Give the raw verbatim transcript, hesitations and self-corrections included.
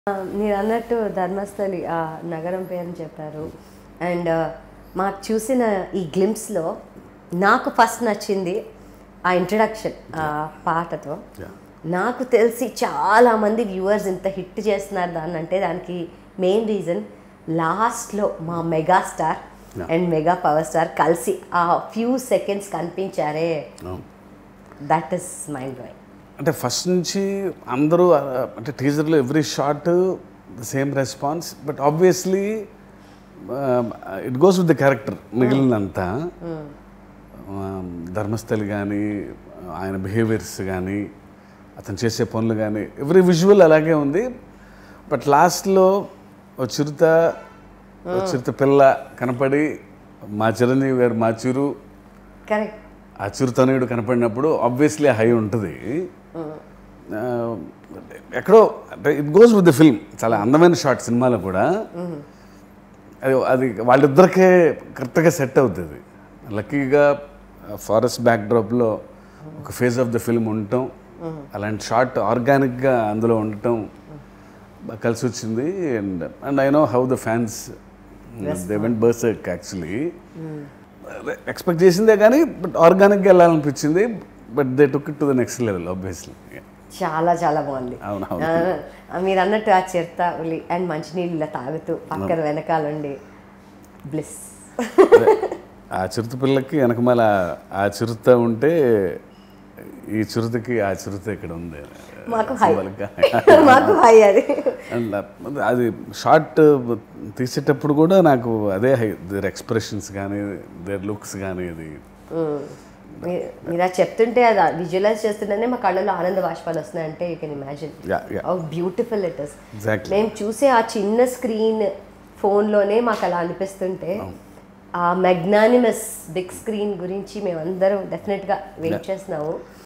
మీరు అన్నట్టు ధర్మస్థలి ఆ నగరం పేరుని చెప్పారు. అండ్ మాకు చూసిన ఈ గ్లింప్స్లో నాకు ఫస్ట్ నచ్చింది ఆ ఇంట్రడక్షన్ ఆ పాటతో. నాకు తెలిసి చాలామంది వ్యూవర్స్ ఇంత హిట్ చేస్తున్నారు దాన్ని అంటే దానికి మెయిన్ రీజన్ లాస్ట్లో మా megastar and mega power star కలిసి ఆ ఫ్యూ సెకండ్స్ కనిపించారే, దట్ ఈస్ మైండ్ బ్లోయింగ్. అంటే ఫస్ట్ నుంచి అందరూ అంటే టీజర్లో every shot the same response, but obviously it goes with the character. మిగిలినంతా ధర్మస్థలి కానీ ఆయన బిహేవియర్స్ కానీ అతను చేసే పనులు కానీ ఎవ్రీ విజువల్ అలాగే ఉంది. బట్ లాస్ట్లో ఓ చిరుత ఓ చిరుత పిల్ల కనపడి మా చిరంజీవి గారు మా చిరు కరెక్ట్ ఆ చిరుతనయుడు కనపడినప్పుడు ఆబ్వియస్లీ హై ఉంటుంది. ఎక్కడో అంటే it goes with the film. చాలా అందమైన షాట్ సినిమాలో కూడా. అది అది వాళ్ళిద్దరికే కరెక్ట్గా సెట్ అవుతుంది. లక్కీగా ఫారెస్ట్ బ్యాక్డ్రాప్లో ఒక ఫేజ్ ఆఫ్ ద ఫిల్మ్ ఉండటం, అలాంటి షాట్ ఆర్గానిక్గా అందులో ఉండటం కలిసి వచ్చింది. And and I know how the fans they went berserk actually. Expect చేసిందే కానీ బట్ ఆర్గానిక్గా వెళ్ళాలనిపించింది. But they took it to the next level obviously. చాలా చాలా బాగుంది. అవునవును మీరు అన్నట్టు ఆ చిరుత అండ్ మంచినీళ్ళు ఇలా తాగుతూ పక్కన వెనకాలండి బ్లిస్. ఆ చిరుత పిల్లకి వెనకమాల ఆ చిరుత ఉంటే ఈ చిరుతకి ఆ చిరుత ఇక్కడ ఉంది. మాకు హై మాకు హై అది. అది షార్ట్ తీసేటప్పుడు కూడా నాకు అదే హై. దేర్ ఎక్స్ప్రెషన్స్ కానీ దేర్ లుక్స్ కానీ అది మీరు చెప్తుంటే అది విజువలైజ్ చేస్తుంటేనే మా కళ్ళలో ఆనంద బాష్పాలు వస్తున్నాయంటే you can imagine how beautiful it is. మేము చూసే ఆ చిన్న స్క్రీన్ ఫోన్లోనే మాకు అలా అనిపిస్తుంటే ఆ మెగ్నానిమస్ బిగ్ స్క్రీన్ గురించి మేమందరం డెఫినెట్గా వెయిట్ చేస్తున్నాము.